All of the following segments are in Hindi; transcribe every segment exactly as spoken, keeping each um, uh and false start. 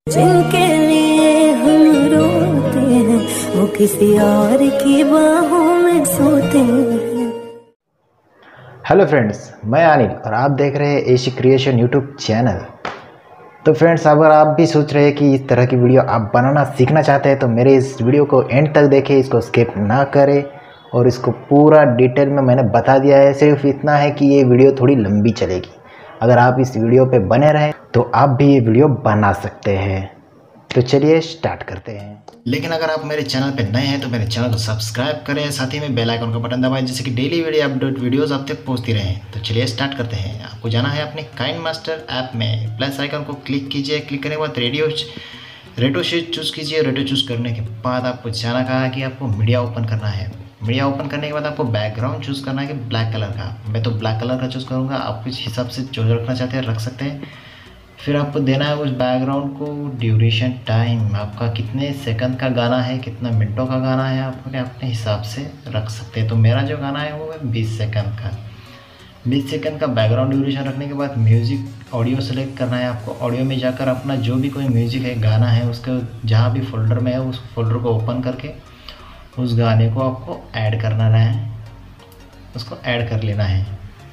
जिनके लिए हम रोते हैं वो किसी और की बाहों में सोते हैं। हेलो फ्रेंड्स, मैं अनिल और आप देख रहे हैं एशी क्रिएशन यूट्यूब चैनल। तो फ्रेंड्स, अगर आप भी सोच रहे हैं कि इस तरह की वीडियो आप बनाना सीखना चाहते हैं तो मेरे इस वीडियो को एंड तक देखें, इसको स्किप ना करें और इसको पूरा डिटेल में मैंने बता दिया है। सिर्फ इतना है कि ये वीडियो थोड़ी लंबी चलेगी। अगर आप इस वीडियो पे बने रहें तो आप भी ये वीडियो बना सकते हैं। तो चलिए स्टार्ट करते हैं। लेकिन अगर आप मेरे चैनल पे नए हैं तो मेरे चैनल को सब्सक्राइब करें, साथ ही में बेल आइकन का बटन दबाएं जिससे कि डेली वीडियो अपडेट वीडियोस आप तक पहुंचती रहें। तो चलिए स्टार्ट करते हैं। आपको जाना है अपने काइनमास्टर ऐप में, प्लस आइकन को क्लिक कीजिए। क्लिक करने के बाद रेडियो रेटो शीट चूज़ कीजिए। रेटो चूज़ करने के बाद आपको जाना कहा है कि आपको मीडिया ओपन करना है। मीडिया ओपन करने के बाद आपको बैकग्राउंड चूज़ करना है कि ब्लैक कलर का। मैं तो ब्लैक कलर का चूज़ करूँगा, आप किस हिसाब से जो रखना चाहते हैं रख सकते हैं। फिर आपको देना है उस बैकग्राउंड को ड्यूरेशन टाइम, आपका कितने सेकंड का गाना है, कितना मिनटों का गाना है, आप अपने हिसाब से रख सकते हैं। तो मेरा जो गाना है वो है बीस सेकंड का। बीस सेकंड का बैकग्राउंड ड्यूरेशन रखने के बाद म्यूज़िक ऑडियो सेलेक्ट करना है आपको। ऑडियो में जाकर अपना जो भी कोई म्यूज़िक है, गाना है, उसका जहाँ भी फोल्डर में है उस फोल्डर को ओपन करके उस गाने को आपको ऐड करना है, उसको ऐड कर लेना है।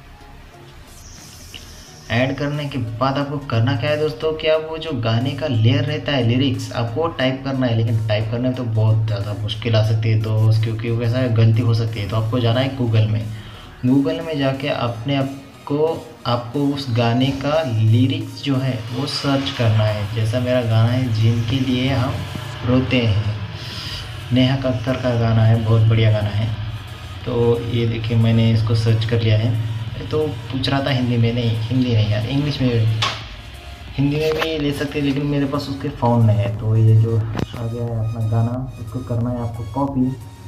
ऐड करने के बाद आपको करना क्या है दोस्तों कि आप वो जो गाने का लेयर रहता है, लिरिक्स, आपको टाइप करना है। लेकिन टाइप करने में तो बहुत ज़्यादा मुश्किल आ सकती है दोस्त, क्योंकि वो ऐसा गलती हो सकती है। तो आपको जाना है गूगल में। गूगल में जाके अपने आपको आपको उस गाने का लिरिक्स जो है वो सर्च करना है। जैसा मेरा गाना है जिनके लिए हम रोते हैं, नेहा कक्कर का गाना है, बहुत बढ़िया गाना है। तो ये देखिए मैंने इसको सर्च कर लिया है। तो पूछ रहा था हिंदी में, नहीं हिंदी नहीं यार, इंग्लिश में, हिंदी में भी ले सकते हैं लेकिन मेरे पास उसके फ़ोन में है। तो ये जो आ गया है अपना गाना, इसको करना है आपको कॉपी।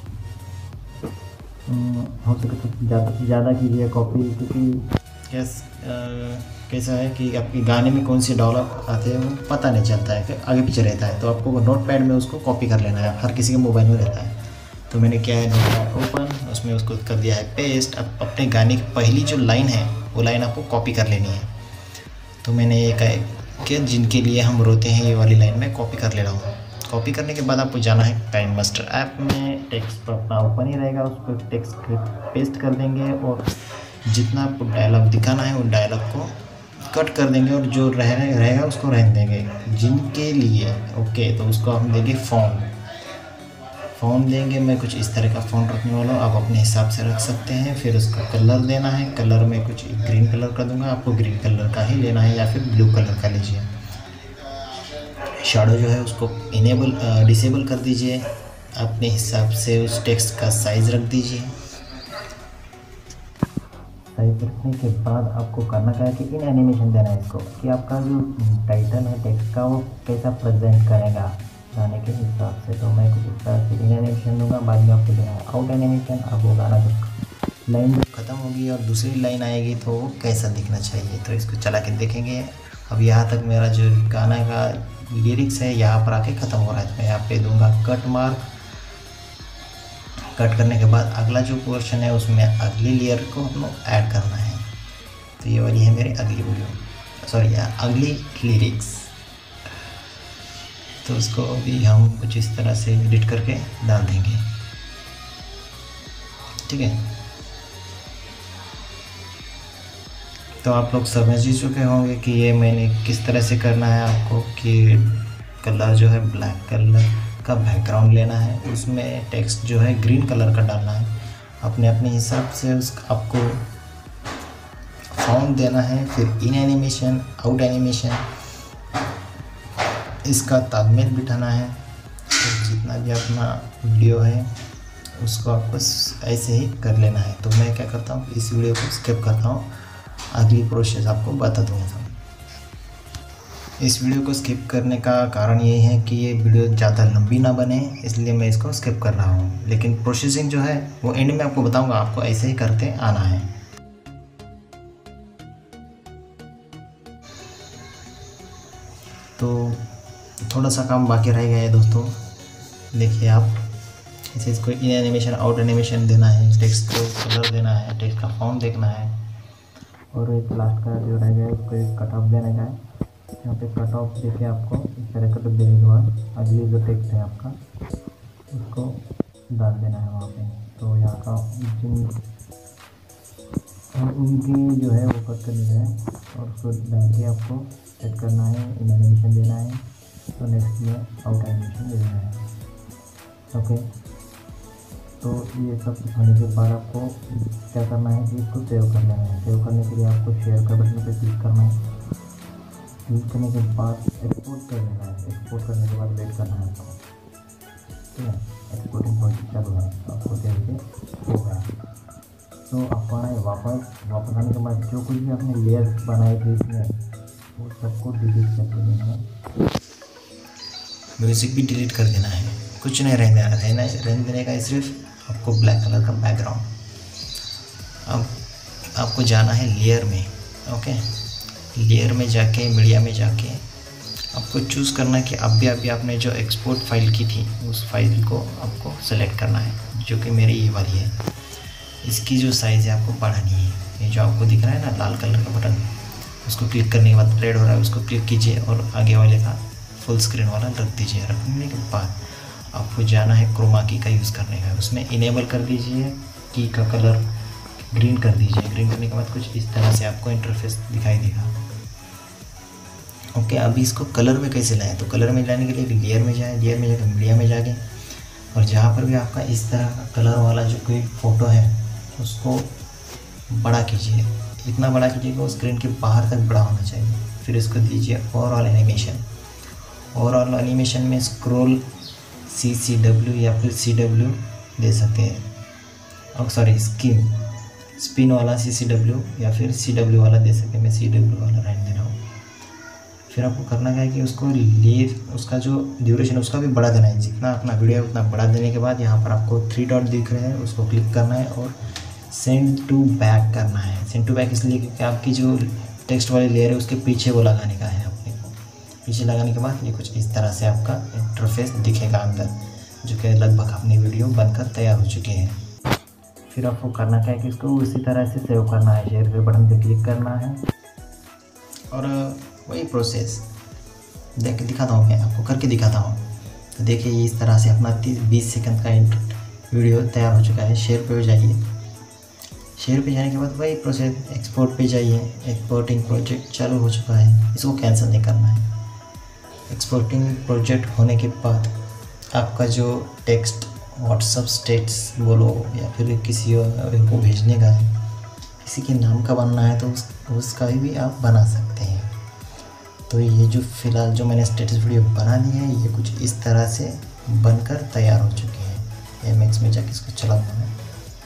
हो सके तो ज़्यादा से ज़्यादा कीजिए कॉपी, क्योंकि कैस कैसा है कि आपके गाने में कौन सी डेवलप आते हैं वो पता नहीं चलता है, आगे पीछे रहता है। तो आपको नोट पैड में उसको कॉपी कर लेना है, हर किसी के मोबाइल में रहता है। तो मैंने क्या है, नोट पैड ओपन, उसमें उसको कर दिया है पेस्ट। अब अपने गाने की पहली जो लाइन है वो लाइन आपको कॉपी कर लेनी है। तो मैंने ये कहा कि जिनके लिए हम रोते हैं, ये वाली लाइन में कॉपी कर ले रहा हूँ। कॉपी करने के बाद आपको जाना है काइनमास्टर ऐप में। टेक्स्ट पर अपना ओपन ही रहेगा, उस पर टेक्स्ट पेस्ट कर देंगे और जितना आपको डायलॉग दिखाना है वो डायलॉग को कट कर देंगे और जो रह रहेगा उसको रहने देंगे। जिनके लिए ओके, तो उसको हम देंगे फ़ॉन्ट। फ़ॉन्ट देंगे, मैं कुछ इस तरह का फ़ॉन्ट रखने वाला हूँ, आप अपने हिसाब से रख सकते हैं। फिर उसका कलर देना है, कलर में कुछ ग्रीन कलर का दूंगा, आपको ग्रीन कलर का ही लेना है या फिर ब्लू कलर का लीजिए। शैडो जो है उसको इनेबल डिसेबल कर दीजिए, अपने हिसाब से उस टेक्स्ट का साइज़ रख दीजिए। साइज रखने के बाद आपको करना क्या है कि इन एनिमेशन देना है इसको, कि आपका जो टाइटल है टेक्स्ट का वो कैसा प्रेजेंट करेगा गाने के हिसाब से। तो मैं कुछ इस तरह से इन एनिमेशन दूंगा, बाद में आपको देना है आउट एनिमेशन। अब वो गाना जब लाइन ख़त्म होगी और दूसरी लाइन आएगी तो वो कैसा दिखना चाहिए, तो इसको चला के देखेंगे। अब यहाँ तक मेरा जो गाना का लिरिक्स है यहाँ पर आके ख़त्म हो रहा है, तो मैं यहाँ पे दूंगा कट मार्क। कट करने के बाद अगला जो पोर्शन है उसमें अगली लेयर को हम ऐड करना है। तो ये वाली है मेरी अगली वीडियो, सॉरी यार अगली लिरिक्स। तो उसको अभी हम कुछ इस तरह से एडिट करके डाल देंगे, ठीक है। तो आप लोग समझ ही चुके होंगे कि ये मैंने किस तरह से करना है आपको, कि कलर जो है ब्लैक कलर का बैकग्राउंड लेना है, उसमें टेक्स्ट जो है ग्रीन कलर का डालना है अपने अपने हिसाब से। उस आपको फ़ॉन्ट देना है, फिर इन एनिमेशन, आउट एनिमेशन, इसका तालमेल बिठाना है। तो जितना भी अपना वीडियो है उसको आपको ऐसे ही कर लेना है। तो मैं क्या करता हूँ, इस वीडियो को स्किप करता हूँ, अगली प्रोसेस आपको बता दूँगा। इस वीडियो को स्किप करने का कारण ये है कि ये वीडियो ज़्यादा लंबी ना बने, इसलिए मैं इसको स्किप कर रहा हूँ। लेकिन प्रोसेसिंग जो है वो एंड में आपको बताऊँगा, आपको ऐसे ही करते आना है। तो थोड़ा सा काम बाकी रह गया है दोस्तों, देखिए आप इसे इसको इन एनिमेशन, आउट एनिमेशन देना है, टेक्स्ट को कलर देना है, टेक्स्ट का फॉर्म देखना है, और एक लास्ट का जो रह गया है उसको एक कट ऑफ देने का है। यहाँ पे कट ऑफ देखिए आपको तरह कर देने के बाद अगली जो टेक्स्ट है आपका उसको डाल देना है वहाँ पे। तो यहाँ का जिन और उनकी जो है वो कट करनी है और उसको डाल के आपको सेट करना है, एनिमेशन देना है। तो नेक्स्ट में आउट एनिमेशन दे देना है। ओके, तो ये सब होने के बाद आपको क्या करना है कि इसको सेव कर लेना है। सेव करने के लिए आपको शेयर का बटन पर क्लिक करना है। क्लिक करने के बाद एक्सपोर्ट कर देना है। एक्सपोर्ट करने के बाद वेट करना है आपको, ठीक है। एक्सपोर्टिंग प्रोजेक्ट चालू है, आपको सेव के हो गया। तो आपको आना है वापस। वापस आने के बाद जो कुछ भी आपने लेयर्स बनाए थे इसमें वो सबको डिलीट कर देना है। म्यूज़िक भी डिलीट कर देना है, कुछ नहीं रहना रहना रहने देने का है, सिर्फ आपको ब्लैक कलर का बैकग्राउंड। अब आपको जाना है लेयर में। ओके, लेयर में जाके मीडिया में जाके आपको चूज़ करना है कि अभी अभी आपने जो एक्सपोर्ट फाइल की थी उस फाइल को आपको सेलेक्ट करना है, जो कि मेरी ये वाली है। इसकी जो साइज़ है आपको बढ़ानी है। ये जो आपको दिख रहा है ना लाल कलर का बटन, उसको क्लिक करने के बाद रेड हो रहा है, उसको क्लिक कीजिए और आगे वाले का फुल स्क्रीन वाला रख दीजिए। रखने के बाद आपको जाना है क्रोमा की का यूज़ करने का, उसमें इनेबल कर दीजिए, की का कलर ग्रीन कर दीजिए। ग्रीन करने के बाद कुछ इस तरह से आपको इंटरफेस दिखाई देगा। ओके, अभी इसको कलर में कैसे लाएं? तो कलर में लाने के लिए लेयर में जाएँ, लेयर में जाकर मीडिया में जाके और जहाँ पर भी आपका इस तरह का कलर वाला जो कोई फ़ोटो है उसको बड़ा कीजिए। इतना बड़ा कीजिए कि वो स्क्रीन के बाहर तक बड़ा होना चाहिए। फिर इसको दीजिए ओवरऑल एनिमेशन। ओवरऑल एनिमेशन में स्क्रॉल सी सी डब्ल्यू या फिर सी डब्ल्यू दे सकते हैं, और सॉरी स्किन स्पिन वाला सी सी डब्ल्यू या फिर सी डब्ल्यू वाला दे सकते हैं। मैं सी डब्ल्यू वाला रहने दे रहा हूँ। फिर आपको करना क्या है कि उसको ले उसका जो ड्यूरेशन उसका भी बढ़ा देना है। जितना अपना वीडियो है उतना बढ़ा देने के बाद यहाँ पर आपको थ्री डॉट दिख रहे हैं, उसको क्लिक करना है और सेंड टू बैक करना है। सेंड टू बैक इसलिए क्योंकि आपकी जो टेक्स्ट वाली लेयर है उसके पीछे वो लगाने का है। अपने को पीछे लगाने के बाद ये कुछ इस तरह से आपका इंटरफेस दिखेगा अंदर, जो कि लगभग अपनी वीडियो बनकर तैयार हो चुके हैं। फिर आपको करना क्या है कि इसको उसी तरह से सेव करना है। शेयर के बटन पर क्लिक करना है और वही प्रोसेस देख दिखाता हूँ, मैं आपको करके दिखाता हूँ। तो देखिए ये इस तरह से अपना तीस बीस सेकंड का वीडियो तैयार हो चुका है। शेयर पे जाइए। शेयर पे जाने के बाद वही प्रोसेस एक्सपोर्ट पे जाइए। एक्सपोर्टिंग प्रोजेक्ट चालू हो चुका है, इसको कैंसिल नहीं करना है। एक्सपोर्टिंग प्रोजेक्ट होने के बाद आपका जो टेक्स्ट व्हाट्सअप स्टेटस बोलो या फिर किसी और को भेजने का है, किसी के नाम का बनना है तो उस उसका भी आप बना सकते हैं। तो ये जो फ़िलहाल जो मैंने स्टेटस वीडियो बना ली है ये कुछ इस तरह से बनकर तैयार हो चुके हैं। एम एक्स में जाके इसको चलाना है।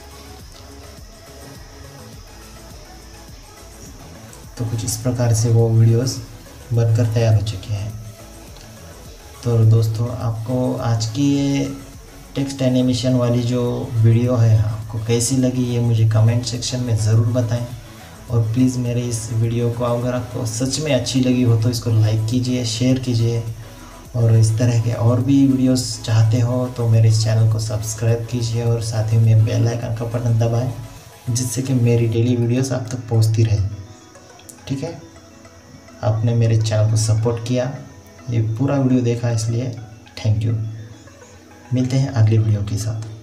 तो कुछ इस प्रकार से वो वीडियोस बनकर तैयार हो चुके हैं। तो दोस्तों आपको आज की ये टेक्स्ट एनिमेशन वाली जो वीडियो है आपको कैसी लगी ये मुझे कमेंट सेक्शन में ज़रूर बताएं। और प्लीज़ मेरे इस वीडियो को अगर आपको सच में अच्छी लगी हो तो इसको लाइक कीजिए, शेयर कीजिए। और इस तरह के और भी वीडियोस चाहते हो तो मेरे इस चैनल को सब्सक्राइब कीजिए और साथ ही में बेल आइकन का बटन दबाएं, जिससे कि मेरी डेली वीडियोस आप तक पहुंचती रहे। ठीक है, आपने मेरे चैनल को सपोर्ट किया, ये पूरा वीडियो देखा, इसलिए थैंक यू। मिलते हैं अगली वीडियो के साथ।